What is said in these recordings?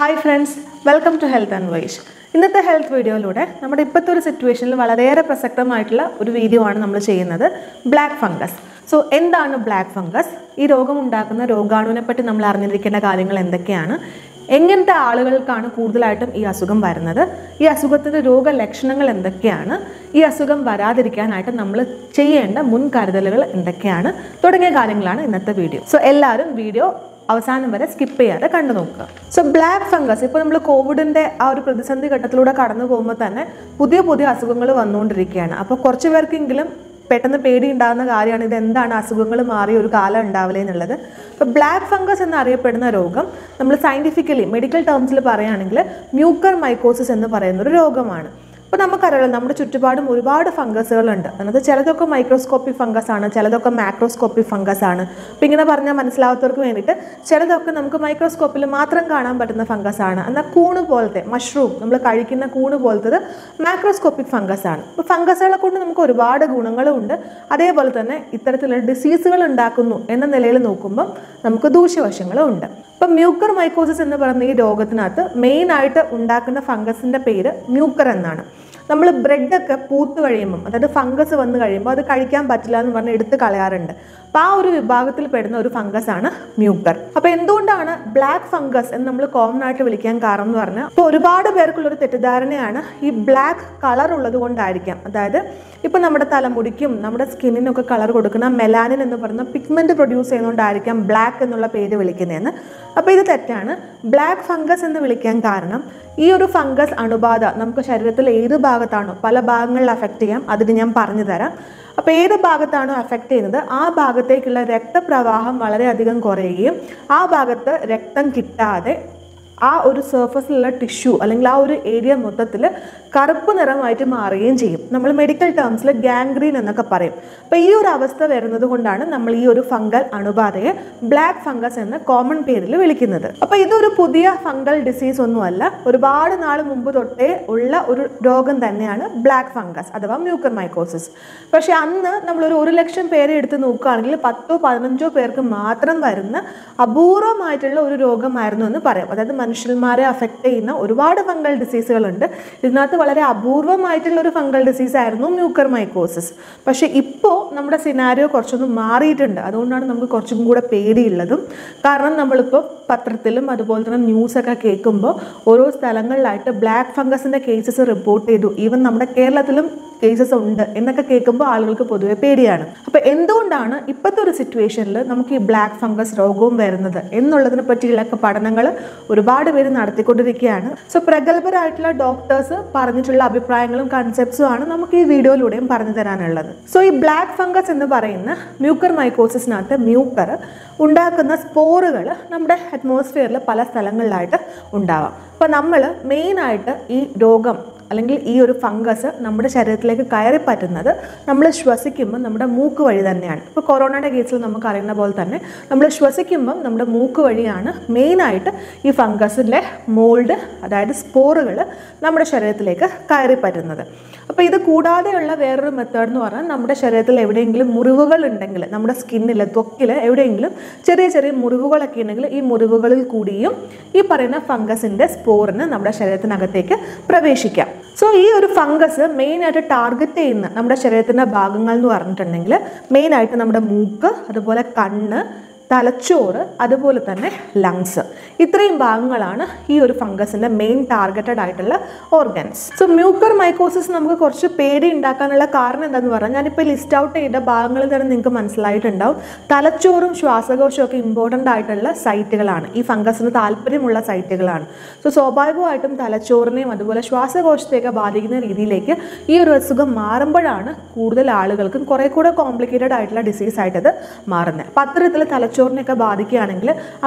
Hi friends, welcome to Health and Voice. ഇന്നത്തെ health വീഡിയോയിലൂടെ നമ്മുടെ ഇപ്പോഴത്തെ ഒരു സിറ്റുവേഷനിൽ വളരെയേറെ പ്രസക്തമായിട്ടുള്ള ഒരു വീഡിയോ ആണ് നമ്മൾ ചെയ്യുന്നത് ബ്ലാക്ക് ഫംഗസ്. സോ എന്താണ് ബ്ലാക്ക് ഫംഗസ്? ഈ രോഗം ഉണ്ടാക്കുന്ന രോഗാണുവിനെ പറ്റി നമ്മൾ അറിഞ്ഞിരിക്കേണ്ട കാര്യങ്ങൾ എന്തൊക്കെയാണ്? എങ്ങനത്തെ ആളുകൾക്കാണ് കൂടുതലായിട്ടും ഈ അസുഖം വരുന്നത്? ഈ അസുഖത്തിൻ്റെ രോഗലക്ഷണങ്ങൾ എന്തൊക്കെയാണ്? ഈ അസുഖം വരാതിരിക്കാനായിട്ട് നമ്മൾ ചെയ്യേണ്ട മുൻകരുതലുകൾ എന്തൊക്കെയാണ്? തുടങ്ങിയ കാര്യങ്ങളാണ് ഇന്നത്തെ വീഡിയോ. സോ എല്ലാവരും വീഡിയോ അവസാനം വരെ സ്കിപ്പ് ചെയ്യാതെ കണ്ടു നോക്കുക. സോ ബ്ലാക്ക് ഫംഗസ് ഇപ്പോൾ നമ്മൾ കോവിഡിൻ്റെ ആ ഒരു പ്രതിസന്ധി ഘട്ടത്തിലൂടെ കടന്നു പോകുമ്പോൾ തന്നെ പുതിയ അസുഖങ്ങൾ വന്നുകൊണ്ടിരിക്കുകയാണ്. അപ്പോൾ കുറച്ച് പേർക്കെങ്കിലും പെട്ടെന്ന് പേടി ഉണ്ടാകുന്ന കാര്യമാണ് ഇത് എന്താണ് അസുഖങ്ങൾ മാറിയ ഒരു കാലം ഉണ്ടാവില്ല എന്നുള്ളത്. അപ്പോൾ ബ്ലാക്ക് ഫംഗസ് എന്നറിയപ്പെടുന്ന രോഗം നമ്മൾ സയൻറ്റിഫിക്കലി മെഡിക്കൽ ടേംസിൽ പറയുകയാണെങ്കിൽ മ്യൂക്കർമൈക്കോസിസ് എന്ന് പറയുന്ന ഒരു രോഗമാണ്. അപ്പോൾ നമുക്കറിയാലോ നമ്മുടെ ചുറ്റുപാടും ഒരുപാട് ഫംഗസുകളുണ്ട്. അതായത് ചിലതൊക്കെ മൈക്രോസ്കോപ്പിക് ഫംഗസ് ആണ്, ചിലതൊക്കെ മാക്രോസ്കോപ്പിക് ഫംഗസ് ആണ്. അപ്പോൾ ഇങ്ങനെ പറഞ്ഞാൽ മനസ്സിലാവാത്തവർക്ക് വേണ്ടിയിട്ട് ചിലതൊക്കെ നമുക്ക് മൈക്രോസ്കോപ്പിൽ മാത്രം കാണാൻ പറ്റുന്ന ഫംഗസ് ആണ്. എന്നാൽ കൂണ് പോലത്തെ മഷ്റൂം നമ്മൾ കഴിക്കുന്ന കൂണ് പോലത്തത് മാക്രോസ്കോപ്പിക് ഫംഗസ് ആണ്. അപ്പോൾ ഫംഗസുകളെ കൊണ്ട് നമുക്ക് ഒരുപാട് ഗുണങ്ങളും ഉണ്ട്. അതേപോലെ തന്നെ ഇത്തരത്തിലുള്ള ഡിസീസുകൾ ഉണ്ടാക്കുന്നു എന്ന നിലയിൽ നോക്കുമ്പം നമുക്ക് ദൂഷ്യവശങ്ങളും ഉണ്ട്. ഇപ്പം മ്യൂക്കർമൈക്കോസിസ് എന്ന് പറയുന്ന ഈ രോഗത്തിനകത്ത് മെയിനായിട്ട് ഉണ്ടാക്കുന്ന ഫംഗസിൻ്റെ പേര് മ്യൂക്കർ എന്നാണ്. നമ്മൾ ബ്രെഡൊക്കെ പൂത്ത് കഴിയുമ്പം അതായത് ഫംഗസ് വന്ന് കഴിയുമ്പോൾ അത് കഴിക്കാൻ പറ്റില്ല എന്ന് പറഞ്ഞ് എടുത്ത് കളയാറുണ്ട്. അപ്പോൾ ആ ഒരു വിഭാഗത്തിൽ പെടുന്ന ഒരു ഫംഗസ് ആണ് മ്യൂക്കർ. അപ്പോൾ എന്തുകൊണ്ടാണ് ബ്ലാക്ക് ഫംഗസ് എന്ന് നമ്മൾ കോമൺ ആയിട്ട് വിളിക്കാൻ കാരണം എന്ന് പറഞ്ഞാൽ ഇപ്പോൾ ഒരുപാട് പേർക്കുള്ളൊരു തെറ്റിദ്ധാരണയാണ് ഈ ബ്ലാക്ക് കളർ ഉള്ളത് കൊണ്ടായിരിക്കാം. അതായത് ഇപ്പോൾ നമ്മുടെ തലമുടിക്കും നമ്മുടെ സ്കിന്നിനൊക്കെ കളർ കൊടുക്കുന്ന മെലാനിൻ എന്ന് പറയുന്ന പിഗ്മെൻറ്റ് പ്രൊഡ്യൂസ് ചെയ്യുന്നതുകൊണ്ടായിരിക്കാം ബ്ലാക്ക് എന്നുള്ള പേര് വിളിക്കുന്നതെന്ന്. അപ്പോൾ ഇത് തെറ്റാണ്. ബ്ലാക്ക് ഫംഗസ് എന്ന് വിളിക്കാൻ കാരണം ഈ ഒരു ഫംഗസ് അണുബാധ നമുക്ക് ശരീരത്തിൽ ഏത് ഭാഗത്താണോ പല ഭാഗങ്ങളിൽ അഫക്റ്റ് ചെയ്യാം, അതിന് ഞാൻ പറഞ്ഞു തരാം. അപ്പോൾ ഏത് ഭാഗത്താണോ അഫക്റ്റ് ചെയ്യുന്നത് ആ ഭാഗത്തേക്കുള്ള രക്തപ്രവാഹം വളരെയധികം കുറയുകയും ആ ഭാഗത്ത് രക്തം കിട്ടാതെ ആ ഒരു സർഫസിലുള്ള ടിഷ്യൂ അല്ലെങ്കിൽ ആ ഒരു ഏരിയ മൊത്തത്തിൽ കറുപ്പ് നിറമായിട്ട് മാറുകയും ചെയ്യും. നമ്മൾ മെഡിക്കൽ ടേംസിൽ ഗാംഗ്രീൻ എന്നൊക്കെ പറയും. അപ്പോൾ ഈ ഒരു അവസ്ഥ വരുന്നത് കൊണ്ടാണ് നമ്മൾ ഈ ഒരു ഫംഗൽ അണുബാധയെ ബ്ലാക്ക് ഫംഗസ് എന്ന കോമൺ പേരിൽ വിളിക്കുന്നത്. അപ്പോൾ ഇതൊരു പുതിയ ഫംഗൽ ഡിസീസ് ഒന്നുമല്ല. ഒരുപാട് നാൾ മുമ്പ് തൊട്ടേ ഉള്ള ഒരു രോഗം തന്നെയാണ് ബ്ലാക്ക് ഫംഗസ് അഥവാ മ്യൂക്കർമൈക്കോസിസ്. പക്ഷേ അന്ന് നമ്മളൊരു 1,00,000 പേരെ എടുത്ത് നോക്കുകയാണെങ്കിൽ 10-15 പേർക്ക് മാത്രം വരുന്ന അപൂർവമായിട്ടുള്ള ഒരു രോഗമായിരുന്നു എന്ന് പറയാം. അതായത് മനുഷ്യന്മാരെ അഫക്റ്റ് ചെയ്യുന്ന ഒരുപാട് ഫംഗൽ ഡിസീസുകളുണ്ട്. ഇതിനകത്ത് വളരെ അപൂർവമായിട്ടുള്ള ഒരു ഫംഗൽ ഡിസീസ് ആയിരുന്നു മ്യൂക്കർമൈക്കോസിസ്. പക്ഷേ ഇപ്പോൾ നമ്മുടെ സിനാരിയോ കുറച്ചൊന്നും മാറിയിട്ടുണ്ട്. അതുകൊണ്ടാണ് നമുക്ക് കുറച്ചും കൂടെ പേടിയുള്ളതും. കാരണം നമ്മളിപ്പോൾ പത്രത്തിലും അതുപോലെ തന്നെ ന്യൂസൊക്കെ കേൾക്കുമ്പോൾ ഓരോ സ്ഥലങ്ങളിലായിട്ട് ബ്ലാക്ക് ഫംഗസിൻ്റെ കേസസ് റിപ്പോർട്ട് ചെയ്തു, ഈവൻ നമ്മുടെ കേരളത്തിലും കേസസ് ഉണ്ട് എന്നൊക്കെ കേൾക്കുമ്പോൾ ആളുകൾക്ക് പൊതുവെ പേടിയാണ്. അപ്പോൾ എന്തുകൊണ്ടാണ് ഇപ്പോഴത്തെ ഒരു സിറ്റുവേഷനിൽ നമുക്ക് ഈ ബ്ലാക്ക് ഫംഗസ് രോഗവും വരുന്നത് എന്നുള്ളതിനെ പറ്റിയുള്ള പഠനങ്ങൾ ഒരുപാട് പേര് നടത്തിക്കൊണ്ടിരിക്കുകയാണ്. സോ പ്രഗത്ഭരായിട്ടുള്ള ഡോക്ടേഴ്സ് പറഞ്ഞിട്ടുള്ള അഭിപ്രായങ്ങളും കൺസെപ്റ്റ്സും ആണ് നമുക്ക് ഈ വീഡിയോയിലൂടെയും പറഞ്ഞു തരാനുള്ളത്. സോ ഈ ബ്ലാക്ക് ഫംഗസ് എന്ന് പറയുന്ന മ്യൂക്കർമൈക്കോസിനകത്ത് മ്യൂക്കർ ഉണ്ടാക്കുന്ന സ്പോറുകൾ നമ്മുടെ അറ്റ്മോസ്ഫിയറിൽ പല സ്ഥലങ്ങളിലായിട്ട് ഉണ്ടാവാം. അപ്പോൾ നമ്മൾ മെയിനായിട്ട് ഈ രോഗം അല്ലെങ്കിൽ ഈ ഒരു ഫംഗസ് നമ്മുടെ ശരീരത്തിലേക്ക് കയറി പറ്റുന്നത് നമ്മൾ ശ്വസിക്കുമ്പോൾ നമ്മുടെ മൂക്ക് വഴി തന്നെയാണ്. ഇപ്പോൾ കൊറോണയുടെ കേസിൽ നമുക്ക് അറിയുന്ന പോലെ തന്നെ നമ്മൾ ശ്വസിക്കുമ്പം നമ്മുടെ മൂക്ക് വഴിയാണ് മെയിനായിട്ട് ഈ ഫംഗസിൻ്റെ മോൾഡ് അതായത് സ്പോറുകൾ നമ്മുടെ ശരീരത്തിലേക്ക് കയറി പറ്റുന്നത്. അപ്പോൾ ഇത് കൂടാതെയുള്ള വേറൊരു മെത്തേഡ് എന്ന് പറഞ്ഞാൽ നമ്മുടെ ശരീരത്തിൽ എവിടെയെങ്കിലും മുറിവുകൾ ഉണ്ടെങ്കിൽ നമ്മുടെ സ്കിന്നിൽ ത്വക്കിൽ എവിടെയെങ്കിലും ചെറിയ മുറിവുകളൊക്കെ ഉണ്ടെങ്കിൽ ഈ മുറിവുകളിൽ കൂടിയും ഈ പറയുന്ന ഫംഗസിൻ്റെ സ്പോറിന് നമ്മുടെ ശരീരത്തിനകത്തേക്ക് പ്രവേശിക്കാം. സോ ഈ ഒരു ഫംഗസ് മെയിനായിട്ട് ടാർഗറ്റ് ചെയ്യുന്ന നമ്മുടെ ശരീരത്തിൻ്റെ ഭാഗങ്ങൾ എന്ന് പറഞ്ഞിട്ടുണ്ടെങ്കിൽ മെയിനായിട്ട് നമ്മുടെ മൂക്ക്, അതുപോലെ കണ്ണ്, തലച്ചോറ്, അതുപോലെ തന്നെ ലങ്സ്, ഇത്രയും ഭാഗങ്ങളാണ് ഈ ഒരു ഫംഗസിൻ്റെ മെയിൻ ടാർഗറ്റഡ് ആയിട്ടുള്ള ഓർഗൻസ്. സോ മ്യൂക്കർമൈക്കോസിസ് നമുക്ക് കുറച്ച് പേടി ഉണ്ടാക്കാനുള്ള കാരണം എന്താണെന്ന് പറഞ്ഞാൽ ഞാനിപ്പോൾ ലിസ്റ്റ് ഔട്ട് ചെയ്ത ഭാഗങ്ങളിൽ തന്നെ നിങ്ങൾക്ക് മനസ്സിലായിട്ടുണ്ടാവും. തലച്ചോറും ശ്വാസകോശവും ഒക്കെ ഇമ്പോർട്ടൻ്റ് ആയിട്ടുള്ള സൈറ്റുകളാണ്, ഈ ഫംഗസിന് താല്പര്യമുള്ള സൈറ്റുകളാണ്. സോ സ്വാഭാവികമായിട്ടും തലച്ചോറിനെയും അതുപോലെ ശ്വാസകോശത്തെയൊക്കെ ബാധിക്കുന്ന രീതിയിലേക്ക് ഈ ഒരു അസുഖം മാറുമ്പോഴാണ് കൂടുതൽ ആളുകൾക്കും കുറേ കൂടെ കോംപ്ലിക്കേറ്റഡ് ആയിട്ടുള്ള ഡിസീസായിട്ടത് മാറുന്നത്. അപ്പോൾ അത്തരത്തിൽ തലച്ചോറിനെയൊക്കെ ബാധിക്കുകയാണെങ്കിൽ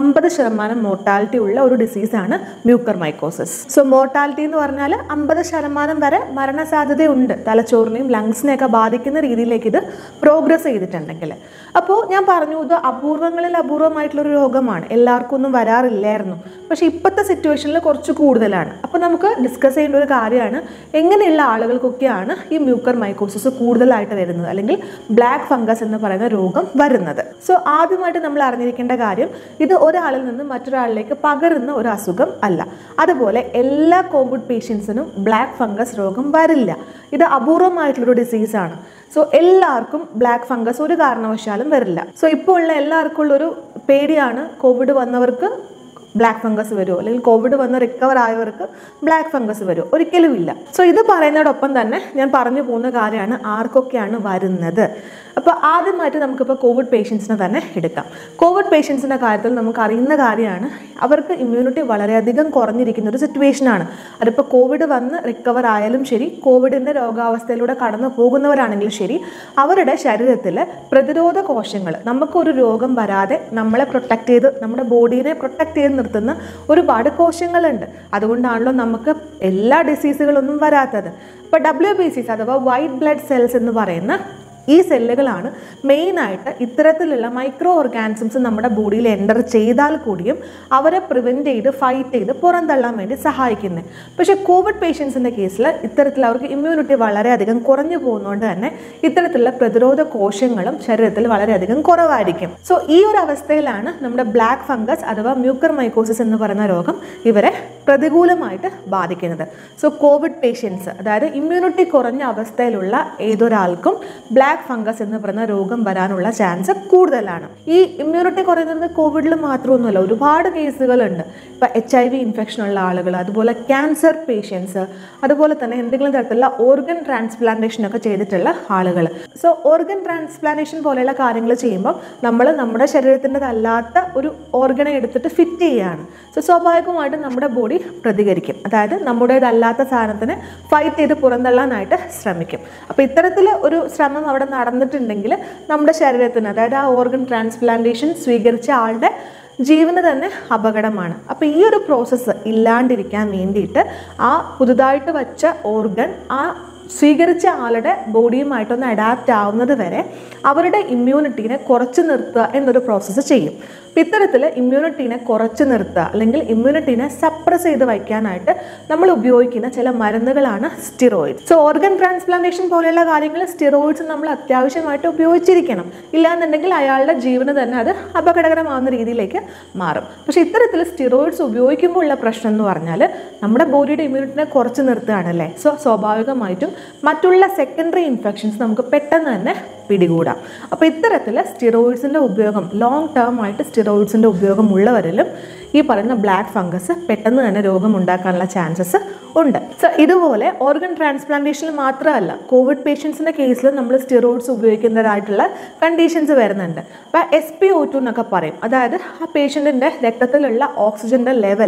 50% മോർട്ടാലിറ്റി ഉള്ള ഒരു ഡിസീസാണ് മ്യൂക്കർമൈക്കോസിസ്. സോ മോർട്ടാലിറ്റി എന്ന് പറഞ്ഞാൽ 50% വരെ മരണസാധ്യതയുണ്ട് തലച്ചോറിനെയും ലങ്സിനെയൊക്കെ ബാധിക്കുന്ന രീതിയിലേക്ക് ഇത് പ്രോഗ്രസ് ചെയ്തിട്ടുണ്ടെങ്കിൽ. അപ്പോൾ ഞാൻ പറഞ്ഞു ഇത് അപൂർവമായിട്ടുള്ളൊരു രോഗമാണ്, എല്ലാവർക്കും ഒന്നും വരാറില്ലായിരുന്നു. പക്ഷേ ഇപ്പോഴത്തെ സിറ്റുവേഷനിൽ കുറച്ച് കൂടുതലാണ്. അപ്പോൾ നമുക്ക് ഡിസ്കസ് ചെയ്യേണ്ട ഒരു കാര്യമാണ് എങ്ങനെയുള്ള ആളുകൾക്കൊക്കെയാണ് ഈ മ്യൂക്കർമൈക്കോസിസ് കൂടുതലായിട്ട് വരുന്നത് അല്ലെങ്കിൽ ബ്ലാക്ക് ഫംഗസ് എന്ന് പറയുന്ന രോഗം വരുന്നത്. സോ ആദ്യമായിട്ട് നമ്മൾ അറിഞ്ഞിരിക്കേണ്ട കാര്യം, ഇത് ഒരാളിൽ നിന്ന് മറ്റൊരാളിലേക്ക് പകരുന്ന ഒരു അസുഖം അല്ല. അതുപോലെ എല്ലാ കോവിഡ് പേഷ്യൻസിനും ബ്ലാക്ക് ഫംഗസ് രോഗം വരില്ല. ഇത് അപൂർവമായിട്ടുള്ളൊരു ഡിസീസാണ്. സോ എല്ലാവർക്കും ബ്ലാക്ക് ഫംഗസ് ഒരു കാരണവശാലും വരില്ല. സോ ഇപ്പോൾ ഉള്ള എല്ലാവർക്കും ഉള്ളൊരു പേടിയാണ്, കോവിഡ് വന്നവർക്ക് ബ്ലാക്ക് ഫംഗസ് വരുമോ, അല്ലെങ്കിൽ കോവിഡ് വന്ന് റിക്കവർ ആയവർക്ക് ബ്ലാക്ക് ഫംഗസ് വരുമോ? ഒരിക്കലുമില്ല. സോ ഇത് പറയുന്നതോടൊപ്പം തന്നെ ഞാൻ പറഞ്ഞു പോകുന്ന കാര്യമാണ് ആർക്കൊക്കെയാണ് വരുന്നത്. അപ്പോൾ ആദ്യമായിട്ട് നമുക്കിപ്പോൾ കോവിഡ് പേഷ്യൻസിനെ തന്നെ എടുക്കാം. കോവിഡ് പേഷ്യൻസിൻ്റെ കാര്യത്തിൽ നമുക്ക് അറിയുന്ന കാര്യമാണ്, അവർക്ക് ഇമ്മ്യൂണിറ്റി വളരെയധികം കുറഞ്ഞിരിക്കുന്ന ഒരു സിറ്റുവേഷനാണ്. അതിപ്പോൾ കോവിഡ് വന്ന് റിക്കവർ ആയാലും ശരി, കോവിഡിൻ്റെ രോഗാവസ്ഥയിലൂടെ കടന്നു പോകുന്നവരാണെങ്കിലും ശരി, അവരുടെ ശരീരത്തിൽ പ്രതിരോധ കോശങ്ങൾ, നമുക്കൊരു രോഗം വരാതെ നമ്മളെ പ്രൊട്ടക്റ്റ് ചെയ്ത്, നമ്മുടെ ബോഡീനെ പ്രൊട്ടക്റ്റ് ചെയ്ത് നിർത്തുന്ന ഒരുപാട് കോശങ്ങളുണ്ട്. അതുകൊണ്ടാണല്ലോ നമുക്ക് എല്ലാ ഡിസീസുകളൊന്നും വരാത്തത്. ഇപ്പോൾ WBCs അഥവാ വൈറ്റ് ബ്ലഡ് സെൽസ് എന്ന് പറയുന്ന ഈ സെല്ലുകളാണ് മെയിനായിട്ട് ഇത്തരത്തിലുള്ള മൈക്രോ ഓർഗാനിസംസ് നമ്മുടെ ബോഡിയിൽ എൻ്റർ ചെയ്താൽ കൂടിയും അവരെ പ്രിവെൻറ്റ് ചെയ്ത് ഫൈറ്റ് ചെയ്ത് പുറന്തള്ളാൻ വേണ്ടി സഹായിക്കുന്നത്. പക്ഷേ കോവിഡ് പേഷ്യൻസിൻ്റെ കേസിൽ ഇത്തരത്തിൽ അവർക്ക് ഇമ്മ്യൂണിറ്റി വളരെയധികം കുറഞ്ഞു പോകുന്നതുകൊണ്ട് തന്നെ ഇത്തരത്തിലുള്ള പ്രതിരോധ കോശങ്ങളും ശരീരത്തിൽ വളരെയധികം കുറവായിരിക്കും. സോ ഈ ഒരു അവസ്ഥയിലാണ് നമ്മുടെ ബ്ലാക്ക് ഫംഗസ് അഥവാ മ്യൂക്കർമൈക്കോസിസ് എന്ന് പറയുന്ന രോഗം ഇവരെ പ്രതികൂലമായിട്ട് ബാധിക്കുന്നത്. സോ കോവിഡ് പേഷ്യൻസ്, അതായത് ഇമ്മ്യൂണിറ്റി കുറഞ്ഞ അവസ്ഥയിലുള്ള ഏതൊരാൾക്കും ബ്ലാക്ക് ഫംഗസ് എന്ന് പറയുന്ന രോഗം വരാനുള്ള ചാൻസ് കൂടുതലാണ്. ഈ ഇമ്മ്യൂണിറ്റി കുറയുന്നത് കോവിഡിൽ മാത്രമൊന്നുമല്ല, ഒരുപാട് കേസുകളുണ്ട്. ഇപ്പോൾ HIV ഇൻഫെക്ഷൻ ഉള്ള ആളുകൾ, അതുപോലെ ക്യാൻസർ പേഷ്യൻസ്, അതുപോലെ തന്നെ എന്തെങ്കിലും തരത്തിലുള്ള ഓർഗൻ ട്രാൻസ്പ്ലാന്റേഷൻ ഒക്കെ ചെയ്തിട്ടുള്ള ആളുകൾ. സോ ഓർഗൻ ട്രാൻസ്പ്ലാന്റേഷൻ പോലെയുള്ള കാര്യങ്ങൾ ചെയ്യുമ്പോൾ നമ്മൾ നമ്മുടെ ശരീരത്തിൻ്റെതല്ലാത്ത ഒരു ഓർഗനെ എടുത്തിട്ട് ഫിറ്റ് ചെയ്യുകയാണ്. സോ സ്വാഭാവികമായിട്ടും നമ്മുടെ ബോഡി പ്രതികരിക്കും, അതായത് നമ്മുടേതല്ലാത്ത സാധനത്തിന് ഫൈറ്റ് ചെയ്ത് പുറന്തള്ളാനായിട്ട് ശ്രമിക്കും. അപ്പോൾ ഇത്തരത്തിൽ ഒരു ശ്രമം അവിടെ നടന്നിട്ടുണ്ടെങ്കിൽ നമ്മുടെ ശരീരത്തിന്, അതായത് ആ ഓർഗൻ ട്രാൻസ്പ്ലാന്റേഷൻ സ്വീകരിച്ച ആളുടെ ജീവന് തന്നെ അപകടമാണ്. അപ്പോൾ ഈ ഒരു പ്രോസസ്സ് ഇല്ലാണ്ടിരിക്കാൻ വേണ്ടിയിട്ട് ആ പുതുതായിട്ട് വച്ച ഓർഗൻ ആ സ്വീകരിച്ച ആളുടെ ബോഡിയുമായിട്ടൊന്ന് അഡാപ്റ്റ് ആവുന്നത് വരെ അവരുടെ ഇമ്മ്യൂണിറ്റീനെ കുറച്ച് നിർത്തുക എന്നൊരു പ്രോസസ്സ് ചെയ്യും. അപ്പോൾ ഇത്തരത്തിൽ ഇമ്മ്യൂണിറ്റീനെ കുറച്ച് നിർത്തുക അല്ലെങ്കിൽ ഇമ്മ്യൂണിറ്റീനെ സപ്രസ് ചെയ്ത് വയ്ക്കാനായിട്ട് നമ്മൾ ഉപയോഗിക്കുന്ന ചില മരുന്നുകളാണ് സ്റ്റിറോയിഡ്. സോ ഓർഗൻ ട്രാൻസ്പ്ലാന്റേഷൻ പോലെയുള്ള കാര്യങ്ങൾ സ്റ്റിറോയിഡ്സ് നമ്മൾ അത്യാവശ്യമായിട്ട് ഉപയോഗിച്ചിരിക്കണം. ഇല്ലാന്നുണ്ടെങ്കിൽ അയാളുടെ ജീവന് തന്നെ അത് അപകടകരമാവുന്ന രീതിയിലേക്ക് മാറും. പക്ഷേ ഇത്തരത്തിൽ സ്റ്റിറോയിഡ്സ് ഉപയോഗിക്കുമ്പോൾ ഉള്ള പ്രശ്നം എന്ന് പറഞ്ഞാൽ നമ്മുടെ ബോഡിയുടെ ഇമ്മ്യൂണിറ്റിനെ കുറച്ച് നിർത്തുകയാണല്ലേ. സോ സ്വാഭാവികമായിട്ടും മറ്റുള്ള സെക്കൻഡറി ഇൻഫെക്ഷൻസ് നമുക്ക് പെട്ടെന്ന് തന്നെ പിടികൂടാം. അപ്പോൾ ഇത്തരത്തിൽ സ്റ്റിറോയിഡ്സിൻ്റെ ഉപയോഗം, ലോങ് ടേം ആയിട്ട് സ്റ്റിറോയിഡ്സിൻ്റെ ഉപയോഗം ഉള്ളവരിലും ഈ പറയുന്ന ബ്ലാക്ക് ഫംഗസ് പെട്ടെന്ന് തന്നെ രോഗമുണ്ടാക്കാനുള്ള ചാൻസസ് ഉണ്ട്. സോ ഇതുപോലെ ഓർഗൻ ട്രാൻസ്പ്ലാന്റേഷനിൽ മാത്രമല്ല, കോവിഡ് പേഷ്യൻസിൻ്റെ കേസിൽ നമ്മൾ സ്റ്റിറോയിഡ്സ് ഉപയോഗിക്കുന്നതായിട്ടുള്ള കണ്ടീഷൻസ് വരുന്നുണ്ട്. അപ്പോൾ SpO2 എന്നൊക്കെ പറയും, അതായത് ആ പേഷ്യൻറ്റിൻ്റെ രക്തത്തിലുള്ള ഓക്സിജൻ്റെ ലെവൽ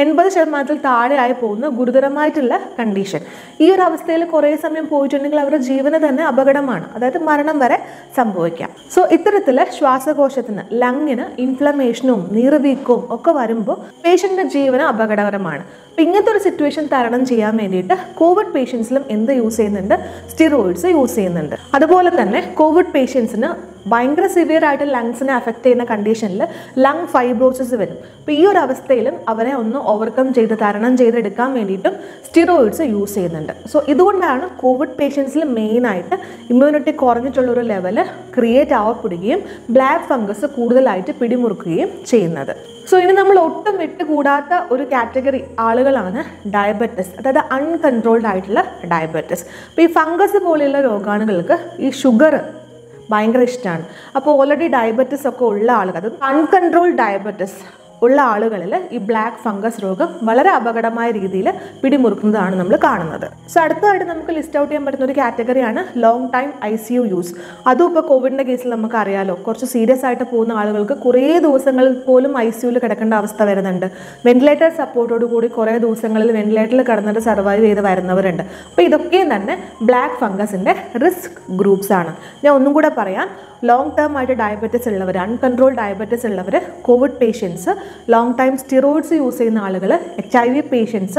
80% താഴെയായി പോകുന്ന ഗുരുതരമായിട്ടുള്ള കണ്ടീഷൻ. ഈ ഒരു അവസ്ഥയിൽ കുറേ സമയം പോയിട്ടുണ്ടെങ്കിൽ അവരുടെ ജീവന് തന്നെ അപകടമാണ്, അതായത് മരണം വരെ സംഭവിക്കാം. സോ ഇത്തരത്തിൽ ശ്വാസകോശത്തിന്, ലങ്ങിന് ഇൻഫ്ലമേഷനും നീർവീക്കവും ഒക്കെ വരുമ്പോൾ പേഷ്യൻറ്റിൻ്റെ ജീവന് അപകടകരമാണ്. അപ്പോൾ ഇങ്ങനത്തെ ഒരു സിറ്റുവേഷൻ തരണം ചെയ്യാൻ വേണ്ടിയിട്ട് കോവിഡ് പേഷ്യൻസിലും എന്ത് യൂസ് ചെയ്യുന്നുണ്ട്? സ്റ്റിറോയിഡ്സ് യൂസ് ചെയ്യുന്നുണ്ട്. അതുപോലെ തന്നെ കോവിഡ് പേഷ്യൻസിന് ഭയങ്കര സിവിയർ ആയിട്ട് ലങ്സിനെ അഫക്റ്റ് ചെയ്യുന്ന കണ്ടീഷനിൽ ലങ് ഫൈബ്രോസിസ് വരും. അപ്പോൾ ഈ ഒരു അവസ്ഥയിലും അവരെ ഒന്ന് ഓവർകം ചെയ്ത് തരണം ചെയ്തെടുക്കാൻ വേണ്ടിയിട്ടും സ്റ്റിറോയിഡ്സ് യൂസ് ചെയ്യുന്നുണ്ട്. സോ ഇതുകൊണ്ടാണ് കോവിഡ് പേഷ്യൻസിൽ മെയിനായിട്ട് ഇമ്മ്യൂണിറ്റി കുറഞ്ഞിട്ടുള്ളൊരു ലെവൽ ക്രിയേറ്റ് ആവപ്പെടുകയും ബ്ലാക്ക് ഫംഗസ് കൂടുതലായിട്ട് പിടിമുറുക്കുകയും ചെയ്യുന്നത്. സോ ഇനി നമ്മൾ ഒട്ടും വിട്ടുകൂടാത്ത ഒരു കാറ്റഗറി ആളുകളാണ് ഡയബറ്റിസ്, അതായത് അൺകൺട്രോൾഡ് ആയിട്ടുള്ള ഡയബറ്റിസ്. അപ്പോൾ ഈ ഫംഗസ് പോലെയുള്ള രോഗാണുകൾക്ക് ഈ ഷുഗർ ഭയങ്കര ഇഷ്ടമാണ്. അപ്പോൾ ഓൾറെഡി ഡയബറ്റിസ് ഒക്കെ ഉള്ള ആളുകൾ, അത് അൺകൺട്രോൾഡ് ഡയബറ്റിസ് ഉള്ള ആളുകളിൽ ഈ ബ്ലാക്ക് ഫംഗസ് രോഗം വളരെ അപകടമായ രീതിയിൽ പിടിമുറുക്കുന്നതാണ് നമ്മൾ കാണുന്നത്. സോ അടുത്തതായിട്ട് നമുക്ക് ലിസ്റ്റ് ഔട്ട് ചെയ്യാൻ പറ്റുന്ന ഒരു കാറ്റഗറിയാണ് ലോങ് ടൈം ICU യൂസ്. അതും ഇപ്പോൾ കോവിഡിൻ്റെ കേസിൽ നമുക്ക് അറിയാലോ, കുറച്ച് സീരിയസ് ആയിട്ട് പോകുന്ന ആളുകൾക്ക് കുറേ ദിവസങ്ങളിൽ പോലും ICUയിൽ കിടക്കേണ്ട അവസ്ഥ വരുന്നുണ്ട്. വെന്റിലേറ്റർ സപ്പോർട്ടോട് കൂടി കുറേ ദിവസങ്ങളിൽ വെന്റിലേറ്ററിൽ കിടന്നിട്ട് സർവൈവ് ചെയ്ത് വരുന്നവരുണ്ട്. അപ്പോൾ ഇതൊക്കെയും തന്നെ ബ്ലാക്ക് ഫംഗസിൻ്റെ റിസ്ക് ഗ്രൂപ്പ്സ് ആണ്. ഞാൻ ഒന്നും കൂടെ പറയാം, ലോങ് ടേം ആയിട്ട് ഡയബറ്റിസ് ഉള്ളവർ, അൺകൺട്രോൾഡ് ഡയബറ്റിസ് ഉള്ളവർ, covid patients, long time steroids use ചെയ്യുന്ന ആളുകൾ, HIV patients,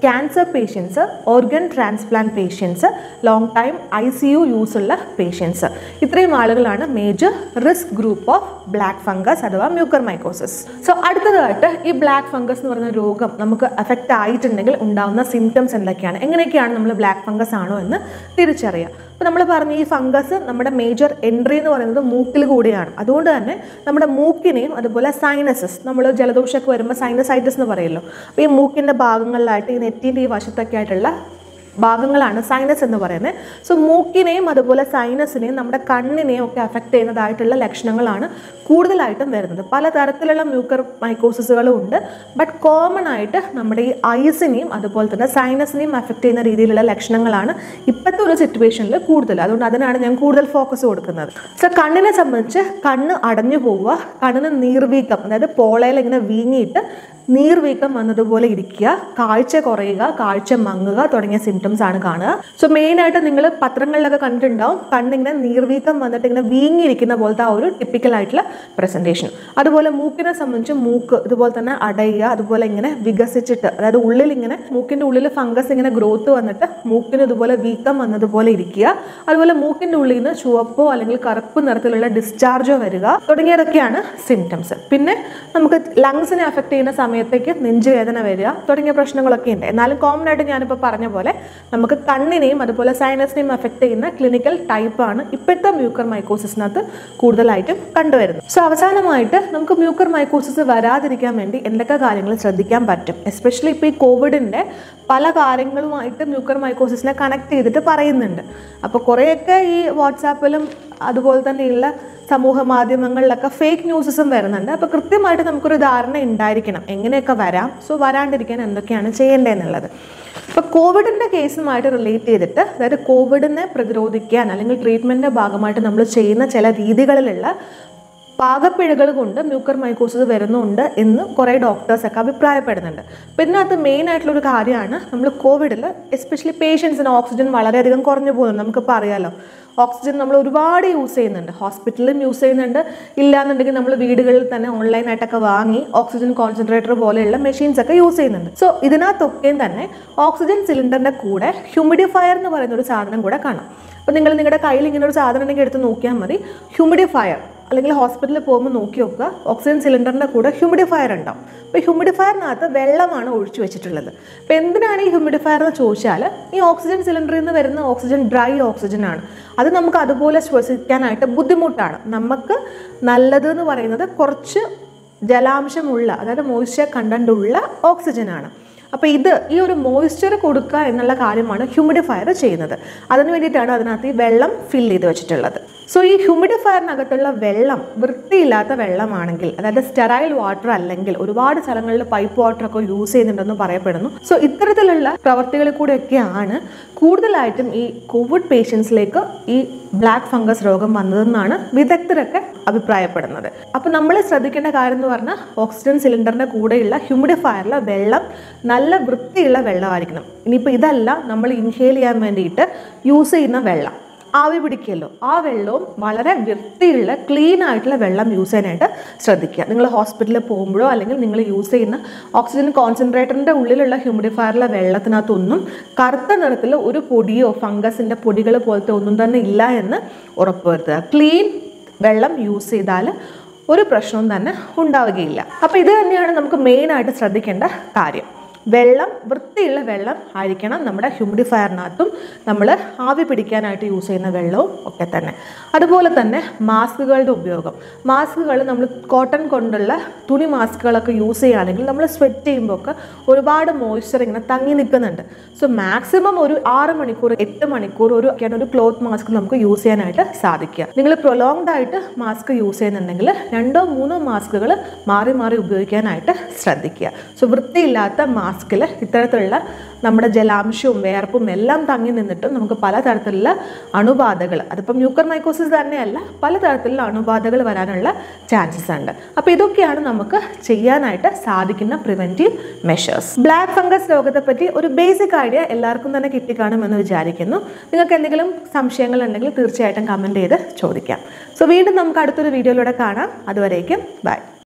cancer patients, organ transplant patients, long time ICU use ഉള്ള പേഷ്യൻസ്, ഇത്രയും ആളുകളാണ് major risk group of black fungus അഥവാ മ്യൂക്കർമൈക്കോസിസ്. സോ അടുത്തതായിട്ട് ഈ ബ്ലാക്ക് ഫംഗസ് എന്ന് പറയുന്ന രോഗം നമുക്ക് അഫക്റ്റ് ആയിട്ടുണ്ടെങ്കിൽ ഉണ്ടാകുന്ന സിംറ്റംസ് എന്തൊക്കെയാണ്, എങ്ങനെയൊക്കെയാണ് നമ്മൾ ബ്ലാക്ക് ഫംഗസ് ആണോ എന്ന് തിരിച്ചറിയുക. അപ്പോൾ നമ്മൾ പറഞ്ഞു ഈ ഫംഗസ് നമ്മുടെ മേജർ എൻട്രി എന്ന് പറയുന്നത് മൂക്കിൽ കൂടിയാണ്. അതുകൊണ്ട് തന്നെ നമ്മുടെ മൂക്കിനെയും അതുപോലെ സൈനസസ്, നമ്മൾ ജലദോഷമൊക്കെ വരുമ്പോൾ സൈനസൈറ്റിസ് എന്ന് പറയുമല്ലോ, അപ്പോൾ ഈ മൂക്കിൻ്റെ ഭാഗങ്ങളിലായിട്ട് ഈ നെറ്റിൻ്റെ ഈ വശത്തൊക്കെ ആയിട്ടുള്ള ഭാഗങ്ങളാണ് സൈനസ് എന്ന് പറയുന്നത്. സോ മൂക്കിനെയും അതുപോലെ സൈനസിനെയും നമ്മുടെ കണ്ണിനെയും ഒക്കെ അഫക്റ്റ് ചെയ്യുന്നതായിട്ടുള്ള ലക്ഷണങ്ങളാണ് കൂടുതലായിട്ടും വരുന്നത്. പലതരത്തിലുള്ള മ്യൂക്കർമൈക്കോസിസുകളും ഉണ്ട്. ബട്ട് കോമൺ ആയിട്ട് നമ്മുടെ ഈ ഐസിനെയും അതുപോലെ തന്നെ സൈനസിനെയും അഫക്റ്റ് ചെയ്യുന്ന രീതിയിലുള്ള ലക്ഷണങ്ങളാണ് ഇപ്പോഴത്തെ ഒരു സിറ്റുവേഷനിൽ കൂടുതൽ. അതുകൊണ്ട് അതിനാണ് ഞാൻ കൂടുതൽ ഫോക്കസ് കൊടുക്കുന്നത്. സോ കണ്ണിനെ സംബന്ധിച്ച് കണ്ണ് അടഞ്ഞു പോവുക, കണ്ണിന് നീർവീക്കം, അതായത് പോളയിൽ ഇങ്ങനെ വീങ്ങിയിട്ട് നീർവീക്കം വന്നതുപോലെ ഇരിക്കുക, കാഴ്ച കുറയുക, കാഴ്ച മങ്ങുക തുടങ്ങിയ സിംറ്റംസ് ആണ് കാണുക. സോ മെയിനായിട്ട് നിങ്ങൾ പത്രങ്ങളിലൊക്കെ കണ്ടിട്ടുണ്ടാവും, കണ്ണിങ്ങനെ നീർവീക്കം വന്നിട്ട് ഇങ്ങനെ വീങ്ങിയിരിക്കുന്ന പോലത്തെ ആ ഒരു ടിപ്പിക്കൽ ആയിട്ടുള്ള പ്രസൻറ്റേഷൻ. അതുപോലെ മൂക്കിനെ സംബന്ധിച്ച് മൂക്ക് ഇതുപോലെ തന്നെ അടയുക, അതുപോലെ ഇങ്ങനെ വികസിച്ചിട്ട്, അതായത് ഉള്ളിൽ ഇങ്ങനെ മൂക്കിൻ്റെ ഉള്ളിൽ ഫംഗസ് ഇങ്ങനെ ഗ്രോത്ത് വന്നിട്ട് മൂക്കിന് ഇതുപോലെ വീക്കം വന്നതുപോലെ ഇരിക്കുക. അതുപോലെ മൂക്കിൻ്റെ ഉള്ളിൽ നിന്ന് ചുവപ്പോ അല്ലെങ്കിൽ കറുപ്പ് നിറത്തിലുള്ള ഡിസ്ചാർജോ വരിക തുടങ്ങിയതൊക്കെയാണ് സിംറ്റംസ്. പിന്നെ നമുക്ക് ലങ്സിനെ അഫക്റ്റ് ചെയ്യുന്ന സമയത്തേക്ക് നെഞ്ചുവേദന വരിക തുടങ്ങിയ പ്രശ്നങ്ങളൊക്കെ ഉണ്ട്. എന്നാലും കോമൺ ആയിട്ട് ഞാനിപ്പോൾ പറഞ്ഞ പോലെ നമുക്ക് കണ്ണിനെയും അതുപോലെ സൈനസിനെയും അഫക്റ്റ് ചെയ്യുന്ന ക്ലിനിക്കൽ ടൈപ്പാണ് ഇപ്പോഴത്തെ മ്യൂക്കർമൈക്കോസിസിനകത്ത് കൂടുതലായിട്ടും കണ്ടുവരുന്നത്. സോ അവസാനമായിട്ട് നമുക്ക് മ്യൂക്കർമൈക്കോസിസ് വരാതിരിക്കാൻ വേണ്ടി എന്തൊക്കെ കാര്യങ്ങൾ ശ്രദ്ധിക്കാൻ പറ്റും, എസ്പെഷ്യലി ഇപ്പോൾ ഈ കോവിഡിൻ്റെ പല കാര്യങ്ങളുമായിട്ട് മ്യൂക്കർമൈക്കോസിസിനെ കണക്ട് ചെയ്തിട്ട് പറയുന്നുണ്ട്. അപ്പോൾ കുറേയൊക്കെ ഈ വാട്സാപ്പിലും അതുപോലെ തന്നെയുള്ള സമൂഹ മാധ്യമങ്ങളിലൊക്കെ ഫേക്ക് ന്യൂസസും വരുന്നുണ്ട്. അപ്പോൾ കൃത്യമായിട്ട് നമുക്കൊരു ധാരണ ഉണ്ടായിരിക്കണം എങ്ങനെയൊക്കെ വരാം, സോ വരാണ്ടിരിക്കാൻ എന്തൊക്കെയാണ് ചെയ്യേണ്ടതെന്നുള്ളത്. ഇപ്പോൾ കോവിഡിൻ്റെ കേസുമായിട്ട് റിലേറ്റ് ചെയ്തിട്ട്, അതായത് കോവിഡിനെ പ്രതിരോധിക്കാൻ അല്ലെങ്കിൽ ട്രീറ്റ്മെൻറ്റിൻ്റെ ഭാഗമായിട്ട് നമ്മൾ ചെയ്യുന്ന ചില രീതികളിലുള്ള പാകപ്പിഴകൾ കൊണ്ട് മ്യൂക്കർമൈക്കോസിസ് വരുന്നുണ്ട് എന്ന് കുറേ ഡോക്ടേഴ്സൊക്കെ അഭിപ്രായപ്പെടുന്നുണ്ട്. അപ്പോൾ ഇതിനകത്ത് മെയിൻ ആയിട്ടുള്ളൊരു കാര്യമാണ്, നമ്മൾ കോവിഡിൽ എസ്പെഷ്യലി പേഷ്യൻസിന് ഓക്സിജൻ വളരെയധികം കുറഞ്ഞു പോകുന്നുണ്ട്. നമുക്കിപ്പോൾ അറിയാമല്ലോ, ഓക്സിജൻ നമ്മൾ ഒരുപാട് യൂസ് ചെയ്യുന്നുണ്ട്, ഹോസ്പിറ്റലിലും യൂസ് ചെയ്യുന്നുണ്ട്, ഇല്ലാന്നുണ്ടെങ്കിൽ നമ്മൾ വീടുകളിൽ തന്നെ ഓൺലൈനായിട്ടൊക്കെ വാങ്ങി ഓക്സിജൻ കോൺസെൻട്രേറ്റർ പോലെയുള്ള മെഷീൻസ് ഒക്കെ യൂസ് ചെയ്യുന്നുണ്ട്. സോ ഇതിനകത്തൊക്കെയും തന്നെ ഓക്സിജൻ സിലിണ്ടറിൻ്റെ കൂടെ ഹ്യൂമിഡിഫയർ എന്ന് പറയുന്ന ഒരു സാധനം കൂടെ കാണാം. അപ്പോൾ നിങ്ങൾ നിങ്ങളുടെ കയ്യിൽ ഇങ്ങനെ ഒരു സാധനം ഉണ്ടെങ്കിൽ എടുത്ത് നോക്കിയാൽ മതി. ഹ്യൂമിഡിഫയർ അല്ലെങ്കിൽ ഹോസ്പിറ്റലിൽ പോകുമ്പോൾ നോക്കി നോക്കുക, ഓക്സിജൻ സിലിണ്ടറിൻ്റെ കൂടെ ഹ്യൂമിഡിഫയർ ഉണ്ടാവും. അപ്പോൾ ഹ്യൂമിഡിഫയറിനകത്ത് വെള്ളമാണ് ഒഴിച്ചു വെച്ചിട്ടുള്ളത്. അപ്പോൾ എന്തിനാണ് ഈ ഹ്യൂമിഡിഫയർ എന്ന് ചോദിച്ചാൽ, ഈ ഓക്സിജൻ സിലിണ്ടറിൽ നിന്ന് വരുന്ന ഓക്സിജൻ ഡ്രൈ ഓക്സിജൻ ആണ്. അത് നമുക്ക് അതുപോലെ ശ്വസിക്കാനായിട്ട് ബുദ്ധിമുട്ടാണ്. നമുക്ക് നല്ലതെന്ന് പറയുന്നത് കുറച്ച് ജലാംശമുള്ള, അതായത് മോയ്സ്ചർ കണ്ടന്റ് ഉള്ള ഓക്സിജനാണ്. അപ്പോൾ ഈ ഒരു മോയ്സ്ചർ കൊടുക്കുക എന്നുള്ള കാര്യമാണ് ഹ്യൂമിഡിഫയർ ചെയ്യുന്നത്. അതിന് വേണ്ടിയിട്ടാണ് അതിനകത്ത് ഈ വെള്ളം ഫിൽ ചെയ്ത് വെച്ചിട്ടുള്ളത്. സോ ഈ ഹ്യൂമിഡിഫയറിനകത്തുള്ള വെള്ളം വൃത്തിയില്ലാത്ത വെള്ളമാണെങ്കിൽ, അതായത് സ്റ്റെറൈൽ വാട്ടർ അല്ലെങ്കിൽ ഒരുപാട് സ്ഥലങ്ങളിൽ പൈപ്പ് വാട്ടറൊക്കെ യൂസ് ചെയ്യുന്നുണ്ടെന്ന് പറയപ്പെടുന്നു. സോ ഇത്തരത്തിലുള്ള പ്രവർത്തികളിൽ കൂടെയൊക്കെയാണ് കൂടുതലായിട്ടും ഈ കോവിഡ് പേഷ്യൻസിലേക്ക് ഈ ബ്ലാക്ക് ഫംഗസ് രോഗം വന്നതെന്നാണ് വിദഗ്ധരൊക്കെ അഭിപ്രായപ്പെടുന്നത്. അപ്പോൾ നമ്മൾ ശ്രദ്ധിക്കേണ്ട കാര്യം എന്ന് പറഞ്ഞാൽ, ഓക്സിജൻ സിലിണ്ടറിൻ്റെ കൂടെയുള്ള ഹ്യൂമിഡിഫയറിലെ വെള്ളം നല്ല വൃത്തിയുള്ള വെള്ളമായിരിക്കണം. ഇനിയിപ്പോൾ ഇതല്ല, നമ്മൾ ഇൻഹേൽ ചെയ്യാൻ വേണ്ടിയിട്ട് യൂസ് ചെയ്യുന്ന വെള്ളം, ആവി പിടിക്കുമല്ലോ, ആ വെള്ളവും വളരെ വൃത്തിയുള്ള ക്ലീൻ ആയിട്ടുള്ള വെള്ളം യൂസ് ചെയ്യാനായിട്ട് ശ്രദ്ധിക്കുക. നിങ്ങൾ ഹോസ്പിറ്റലിൽ പോകുമ്പോഴോ അല്ലെങ്കിൽ നിങ്ങൾ യൂസ് ചെയ്യുന്ന ഓക്സിജൻ കോൺസെൻട്രേറ്ററിൻ്റെ ഉള്ളിലുള്ള ഹ്യൂമിഡിഫയറിലെ വെള്ളത്തിനകത്തൊന്നും കറുത്ത നിറത്തിൽ ഒരു പൊടിയോ ഫംഗസിൻ്റെ പൊടികൾ പോലത്തെ ഒന്നും തന്നെ ഇല്ല എന്ന് ഉറപ്പുവരുത്തുക. ക്ലീൻ വെള്ളം യൂസ് ചെയ്താൽ ഒരു പ്രശ്നവും തന്നെ ഉണ്ടാവുകയില്ല. അപ്പോൾ ഇത് തന്നെയാണ് നമുക്ക് മെയിനായിട്ട് ശ്രദ്ധിക്കേണ്ട കാര്യം. വെള്ളം വൃത്തിയുള്ള വെള്ളം ആയിരിക്കണം നമ്മുടെ ഹ്യൂമിഡിഫയറിനകത്തും നമ്മൾ ആവി പിടിക്കാനായിട്ട് യൂസ് ചെയ്യുന്ന വെള്ളവും ഒക്കെ തന്നെ. അതുപോലെ തന്നെ മാസ്കുകളുടെ ഉപയോഗം, മാസ്കുകൾ നമ്മൾ കോട്ടൺ കൊണ്ടുള്ള തുണി മാസ്കുകളൊക്കെ യൂസ് ചെയ്യുകയാണെങ്കിൽ നമ്മൾ സ്വെറ്റ് ചെയ്യുമ്പോൾ ഒക്കെ ഒരുപാട് മോയ്സ്ചർ ഇങ്ങനെ തങ്ങി നിൽക്കുന്നുണ്ട്. സോ മാക്സിമം ഒരു 6 മണിക്കൂർ 8 മണിക്കൂർ ഒരു ക്ലോത്ത് മാസ്ക് നമുക്ക് യൂസ് ചെയ്യാനായിട്ട് സാധിക്കുക. നിങ്ങൾ പ്രൊലോങ്ഡ് ആയിട്ട് മാസ്ക് യൂസ് ചെയ്യുന്നുണ്ടെങ്കിൽ 2-3 മാസ്കുകൾ മാറി മാറി ഉപയോഗിക്കാനായിട്ട് ശ്രദ്ധിക്കുക. സോ വൃത്തിയില്ലാത്ത മാസ്കിൽ ഇത്തരത്തിലുള്ള നമ്മുടെ ജലാംശവും വേർപ്പും എല്ലാം തങ്ങി നിന്നിട്ടും നമുക്ക് പലതരത്തിലുള്ള അണുബാധകൾ, അതിപ്പം മ്യൂക്കർമൈക്കോസിസ് തന്നെയല്ല, പലതരത്തിലുള്ള അണുബാധകൾ വരാനുള്ള ചാൻസസ് ഉണ്ട്. അപ്പോൾ ഇതൊക്കെയാണ് നമുക്ക് ചെയ്യാനായിട്ട് സാധിക്കുന്ന പ്രിവെൻറ്റീവ് മെഷേഴ്സ്. ബ്ലാക്ക് ഫംഗസ് രോഗത്തെ പറ്റി ഒരു ബേസിക് ഐഡിയ എല്ലാവർക്കും തന്നെ കിട്ടിക്കാണുമെന്ന് വിചാരിക്കുന്നു. നിങ്ങൾക്ക് എന്തെങ്കിലും സംശയങ്ങൾ ഉണ്ടെങ്കിൽ തീർച്ചയായിട്ടും കമൻറ്റ് ചെയ്ത് ചോദിക്കാം. സോ വീണ്ടും നമുക്ക് അടുത്തൊരു വീഡിയോയിലൂടെ കാണാം. അതുവരേക്കും ബൈ.